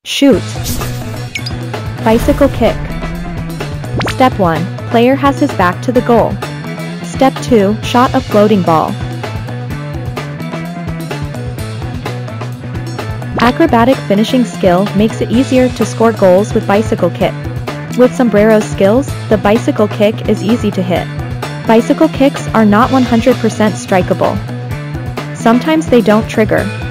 Shoot. Bicycle kick. Step 1. Player has his back to the goal. Step 2. Shot a floating ball. Acrobatic finishing skill makes it easier to score goals with bicycle kick. With sombrero's skills, the bicycle kick is easy to hit. Bicycle kicks are not 100% strikeable. Sometimes they don't trigger.